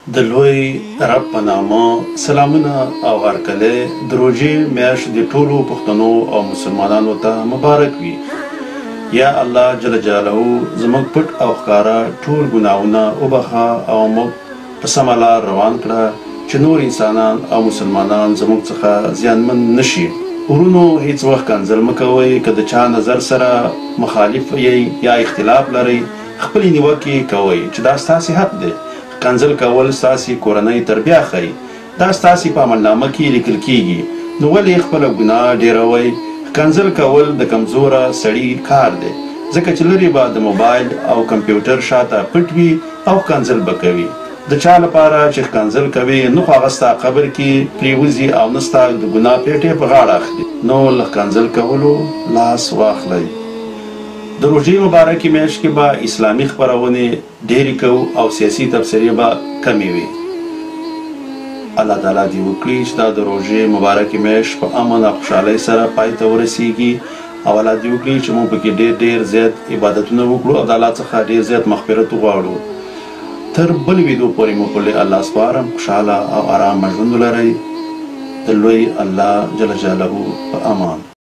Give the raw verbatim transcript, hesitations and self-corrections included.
د لوی رب په نامه سلامونه او هرکلی د روژې میاشت د ټولو پښتنو او مسلمانانو ته مبارک وي. یا الله جل جلاله زموږ پټ او ښکاره ټول ګناهونه وبخه او موږ په سمه لار روان کړه چې نور انسانان او مسلمانان زموږ څخه زیانمن نشي. ورونو هیڅ وخت کنځل مه کوئ. که د چا نظر سره مخالف یې یا اختلاف لرئ خپلې نیوکې کوئ چې دا ستاسې حق دی. کنځل کول ستاسې کورنۍ تربیه ښیي. دا ستاسې په عملنامه کې لیکل کیږي، نو ولې خپله ګناه ډیروئ؟ کنځل کول د کمزوره سړي کار دی، ځکه چې لرې به د موبایل او کمپیوټر شاته پټ وي او کنځل به کوي. د چا لپاره چې کنځل کوي نو خو هغه ستا قبر کې پریوځي او نه ستا د ګناه پیټې په غاړه اخلي. نو له کنځل کولو لاس واخلئ. د روژې مبارکې میاشت کې به اسلامي خپرونې ډېرې کوو او سیاسي تبصرې به کمې وي. الله تعالی دې وکړي چې دا د روژې مبارکې میاشت په امن او خوشحالۍ سره پای ته ورسیږي، او الله دې وکړي چې موږ پکې ډېر ډېر زیات عبادتونه وکړو او د الله څخه ډېر زیات مغفرت وغواړو. تر بل ویدو پورې مو په الله سپارم. خوشحاله او ارامه ژوند ولرئ. د لوی الله جل جلاله په امان.